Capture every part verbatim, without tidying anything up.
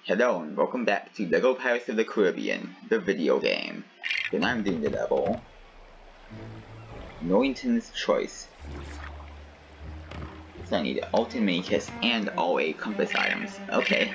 Hello and welcome back to LEGO Pirates of the Caribbean, the video game. And I'm doing the level Norrington's Choice. So I need an ultimate mini chest and all eight compass items. Okay.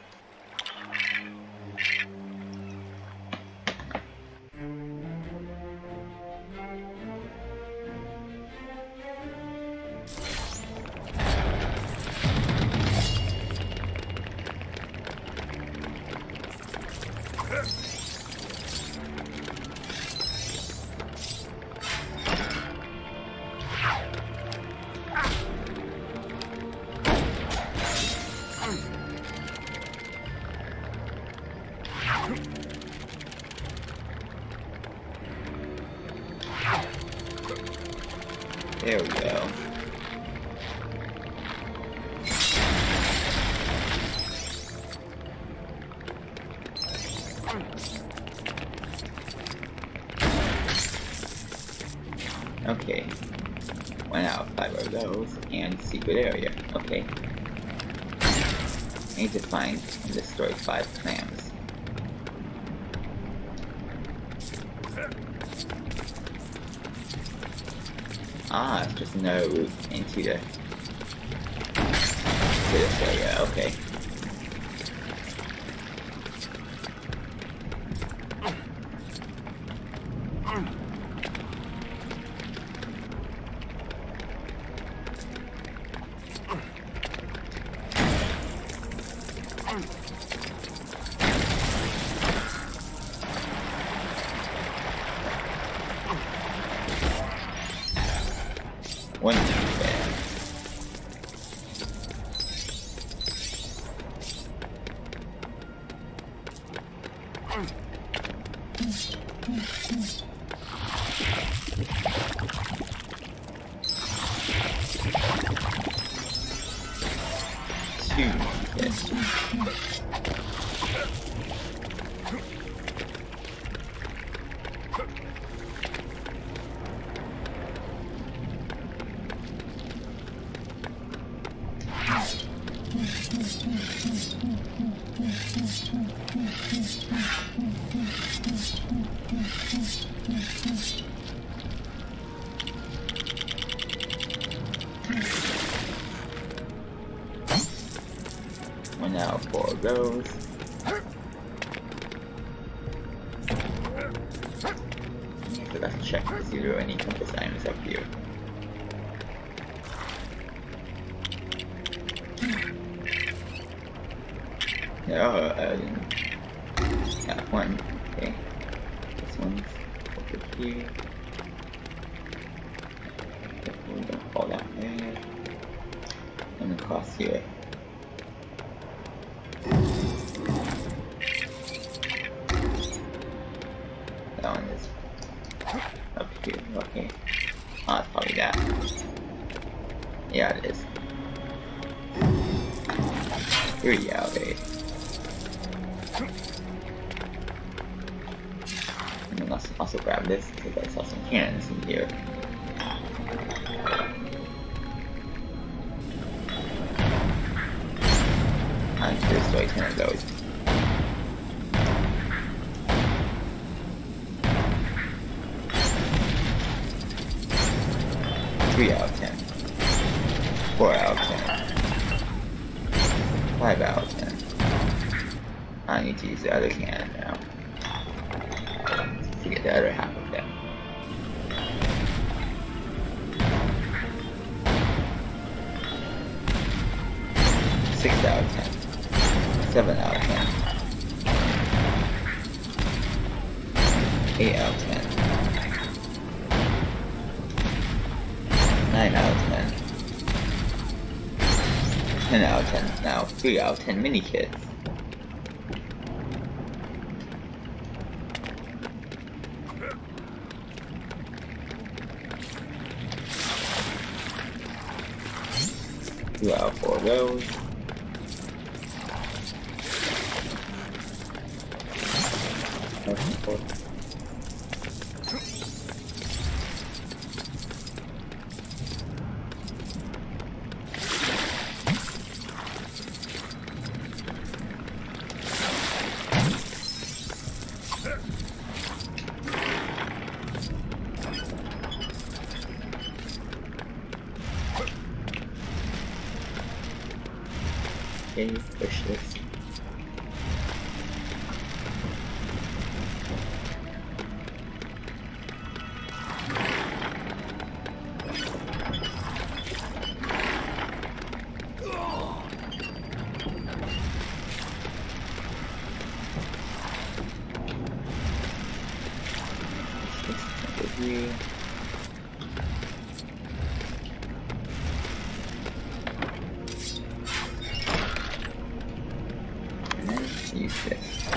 There we go. Okay. One out of five of those, and secret area. Okay. I need to find and destroy five clams. Ah, it's just another route into the to this area. Okay. One bad. Two yes. One out for those. I forgot to check to see if there are any compass items up here. Oh, uh, got one. Okay. This one's over here. Definitely don't fall down there. And across here. That one is up here. Okay. Oh, it's probably that. Yeah, it is. Three out of eight. And then let's also grab this because I saw some cannons in here. I need to destroy ten of those. Three out of ten. Four out of ten. Five out of ten. I need to use the other cannon now to get the other half of them. Six out of ten. Seven out of ten. Eight out of ten. Nine out of ten. Ten out of ten. Now three out of ten mini kits. Two out of four of those. Okay. Okay, push this. Use this.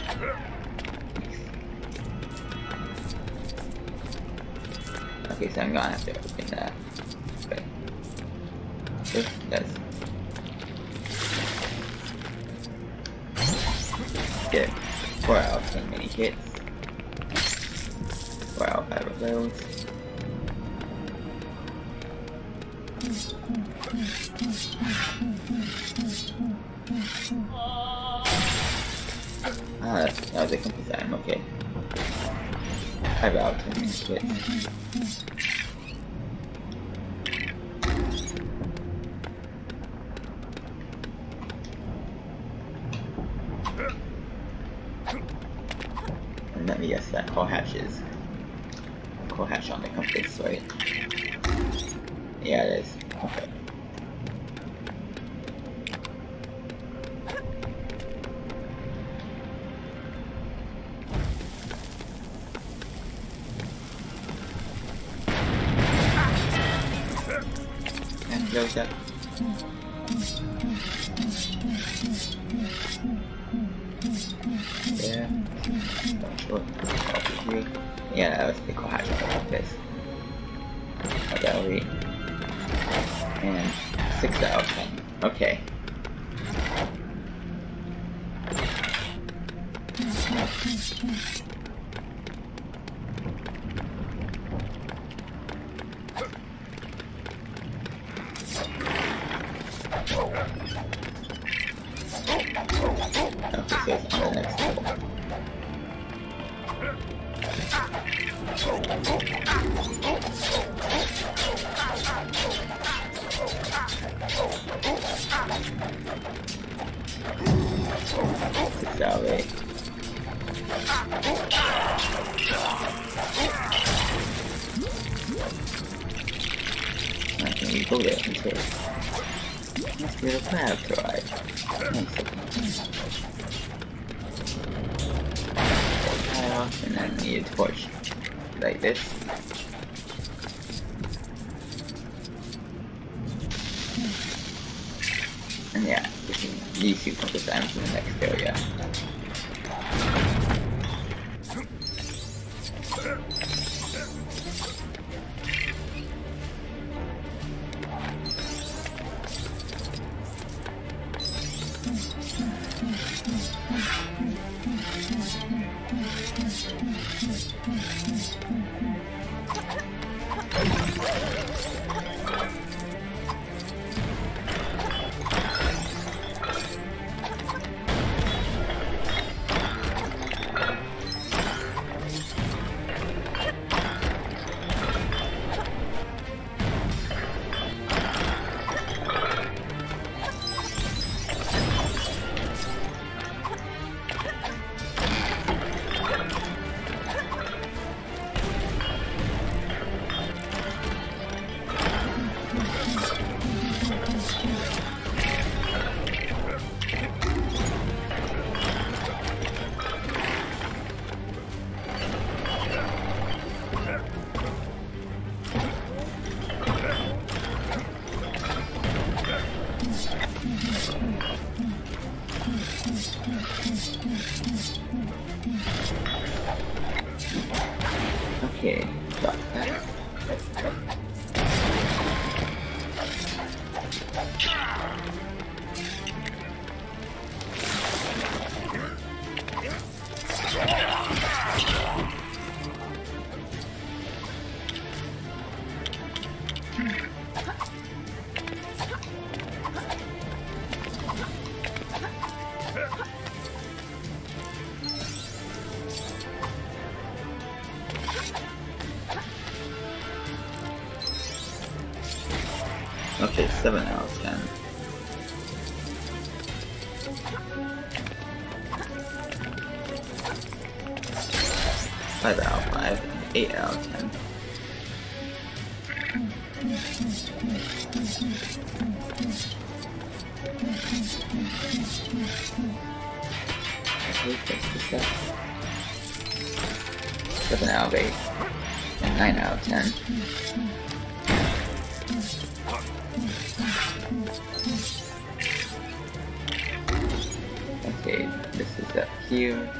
Okay, so I'm gonna have to open that. Okay. This does. Get four out of ten mini hits. Four out of five of those. Ah, that was a complete time, okay. five out of ten minutes hits. And let me guess that core hatches. Core hatch on the compass, right? Yeah, it is. Okay. Goes up. Yeah. Yeah, that was the core hatch like this. Gallery. And six out of ten. Okay. Okay, so it's on the next level. Six out of eight. I can rebuild it until must be the crab ride. And then we need a torch like this. And yeah, we can use two compass items in the next area. Okay, got that. Okay, seven out of ten. Five out of five. Eight out of ten. Seven out of eight. And nine out of ten. Okay, this is up here.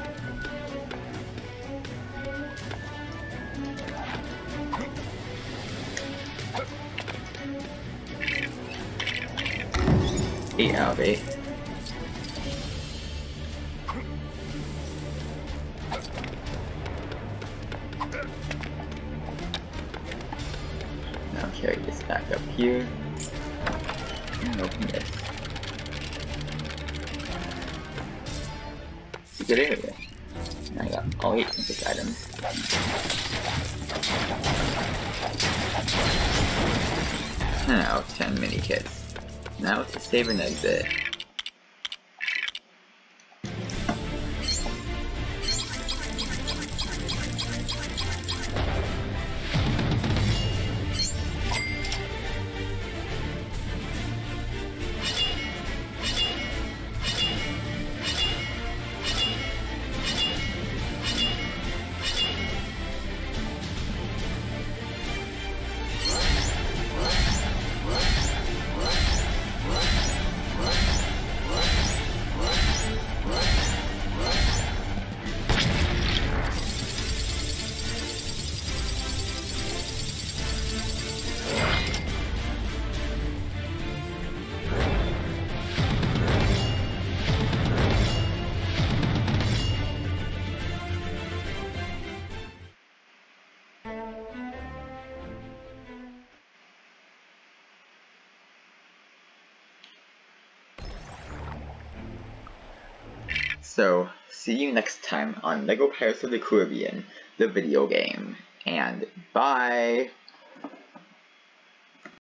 Eight out of eight. Now carry this back up here and open this. It's a good area. Now I got all eight of these items. ten out of ten mini kits. Now to save and exit. So, see you next time on LEGO Pirates of the Caribbean, the video game, and bye!